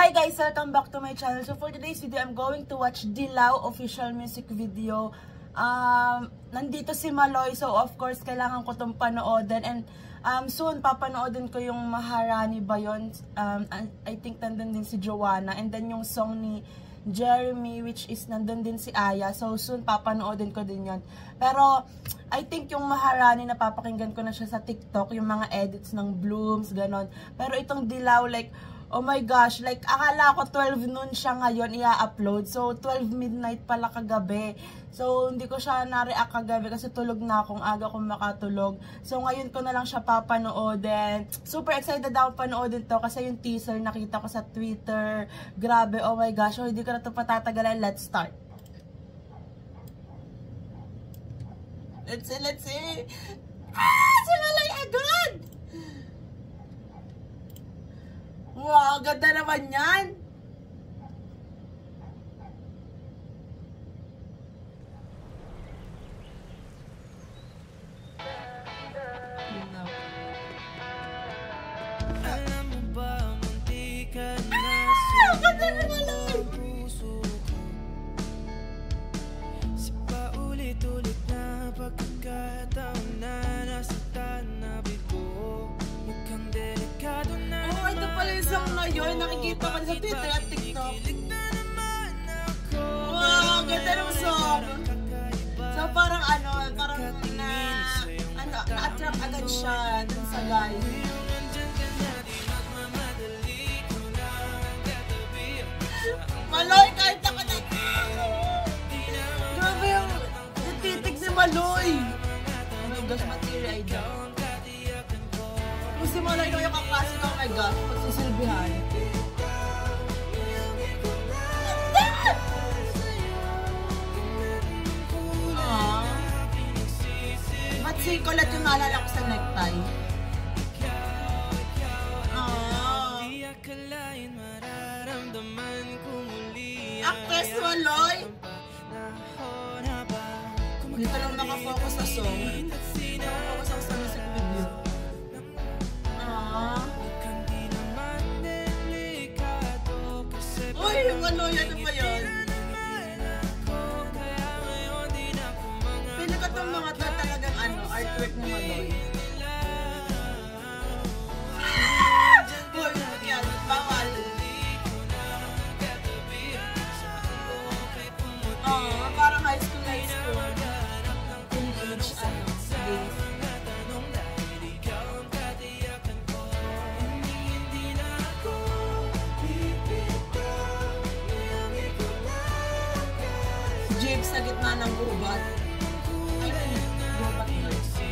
Hi guys! Welcome back to my channel. So for today's video, I'm going to watch Dilaw official music video. Nandito si Maloy, so of course, kailangan ko itong panoodin. And soon, papanoodin ko yung Maharani ba yun? I think nandun din si Joanna. And then yung song ni Jeremy, which is nandun din si Aya. So soon, papanoodin ko din yun. Pero I think yung Maharani, napapakinggan ko na siya sa TikTok, yung mga edits ng Blooms, ganon. Pero itong Dilaw, like, oh my gosh, like, akala ko 12 noon siya ngayon i-upload. So, 12 midnight pala kagabi. So, hindi ko siya na-react kagabi kasi tulog na akong aga kong makatulog. So, ngayon ko na lang siya papanoodin. Super excited ako panoodin to kasi yung teaser nakita ko sa Twitter. Grabe, oh my gosh. So, hindi ko na ito patatagalan. Let's start. Let's see. Sumalay agad! Wow, ganda naman yan. Alam mo ba, munti ka na ganda na Maloy. puso ko. Sa paulit-ulit na pagkakataon na nasa tanabi ko, mukhang delikado na. Oh, ito pala yung song na yun. Nakikita ko sa Twitter at TikTok. Wow, ganda ng song. So parang na-attract agad siya dun sa guy. Maloy, kahit ako na. Grabe yung titig ni Maloy. Oh my gosh, mateary eye daw. Kung si Maloy daw yung kapasok, oh my gosh, magsisilbihan. Ba't si Colette yung naalala ko sa necktie? Actress Maloy! Dito lang nakafocus sa song. Nakafocus ako sa music video. Uy, Maloy, ano ba yun? Pili ko itong mga talagang artwork ni Maloy. Uy, yan, bawal. Parang high school. Teenage, days. Jeep sa gitna ng gubat. Ay, gubat na.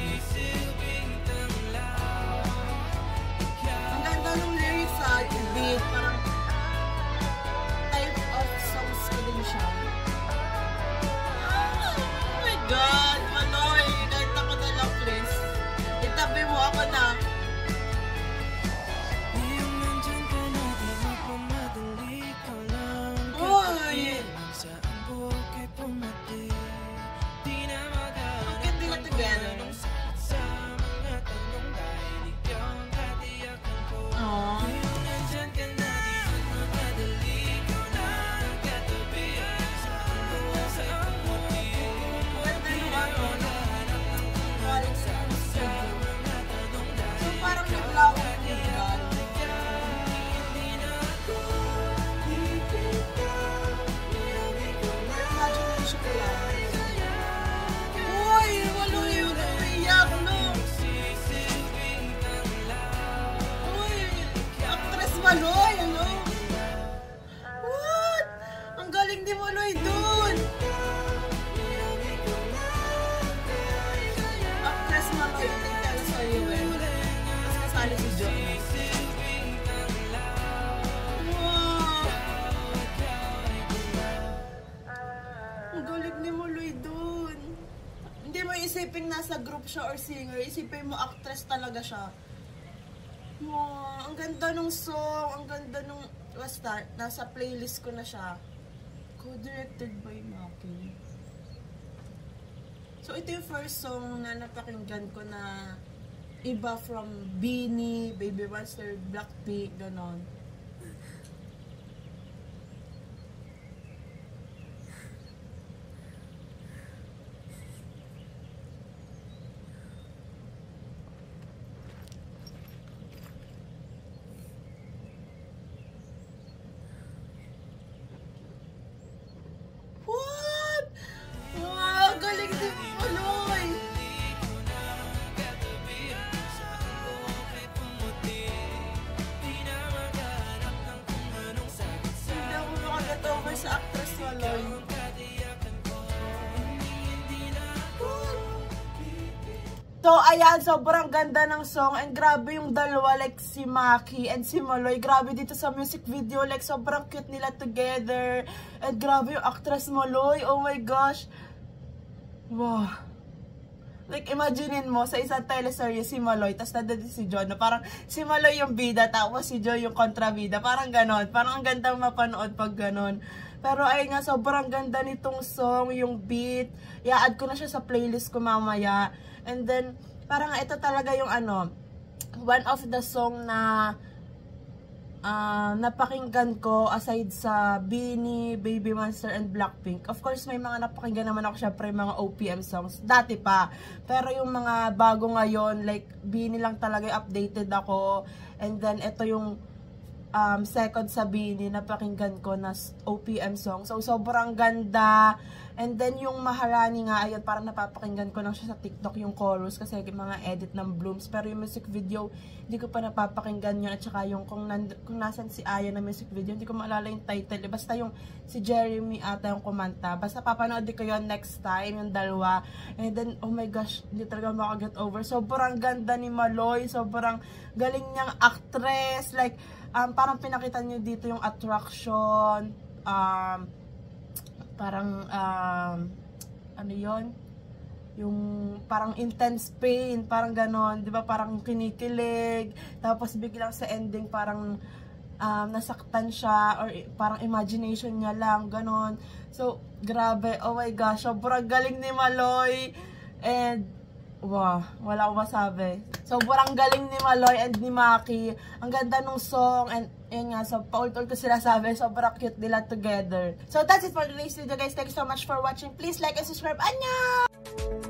Ang ganda ng lyrics sa beat. Parang type of songs ko din siya. Oh my God, Maloy. Kahit ako na lang, please. Itabi mo ako na. Uy! Okay, di na together. Aww. So parang naglaw ko yung God. Imagination ko lang. Uy! Maloy yun! Umiyak, no? Uy! Actress Maloy, ano? What? Ang galing ni Maloy dun! Actress Maloy, tingnan sa iyo eh. Mas kasali si Jo. Wow! Ang galing ni Maloy dun. Hindi mo isipin nasa group siya or singer. Isipin mo actress talaga siya. Wow, ang ganda nung song. Ang ganda nung... Basta, nasa playlist ko na siya. Co-directed by Maki. So, ito yung first song na napakinggan ko na iba from Beanie, Baby Monster, Blackpink, ganon. sa actress Maloy. So, ayan, sobrang ganda ng song and grabe yung dalawa, like si Maki and si Maloy. Grabe dito sa music video, like sobrang cute nila together. And grabe yung actress Maloy, oh my gosh. Wow. Like, imaginein mo, sa isang teleserye si Maloy, tapos nandun si John, na parang si Maloy yung bida, tapos si Joy yung kontrabida. Parang ganon. Parang ang gandang mapanood pag ganon. Pero ayun nga, sobrang ganda nitong song, yung beat. I-add ko na siya sa playlist ko mamaya. And then, parang ito talaga yung ano, one of the song na napakinggan ko aside sa BINI, Baby Monster, and Blackpink. Of course, may mga napakinggan naman ako, syempre, mga OPM songs. Dati pa. Pero yung mga bago ngayon, like, BINI lang talaga updated ako. And then, ito yung second sa BINI, napakinggan ko na OPM song. So, sobrang ganda. And then, yung Maharani nga, ayun, parang napapakinggan ko lang siya sa TikTok yung chorus kasi mga edit ng Blooms. Pero yung music video, hindi ko pa napapakinggan yun. At saka yung kung nasan si Aya na music video, hindi ko maalala yung title. Basta yung si Jeremy ata yung kumanta. Basta papanood ko yun next time, yung dalawa. And then, oh my gosh, hindi talaga makaget over. Sobrang ganda ni Maloy. Sobrang galing niyang actress. Like, parang pinakita niyo dito yung attraction, parang, ano yon, yung parang intense pain, parang ganon, di ba, parang kinikilig, tapos biglang sa ending, parang, nasaktan siya, or parang imagination niya lang, ganon. So, grabe, oh my gosh, sobrang galing ni Maloy, and, wow, wala akong masabi. Sobrang galing ni Maloy and ni Maki. Ang ganda nung song, and yun nga, so paulit-ulit ko sila sabi, sobrang cute nila together. So that's it for today's video, guys. Thank you so much for watching. Please like and subscribe. Annyeong!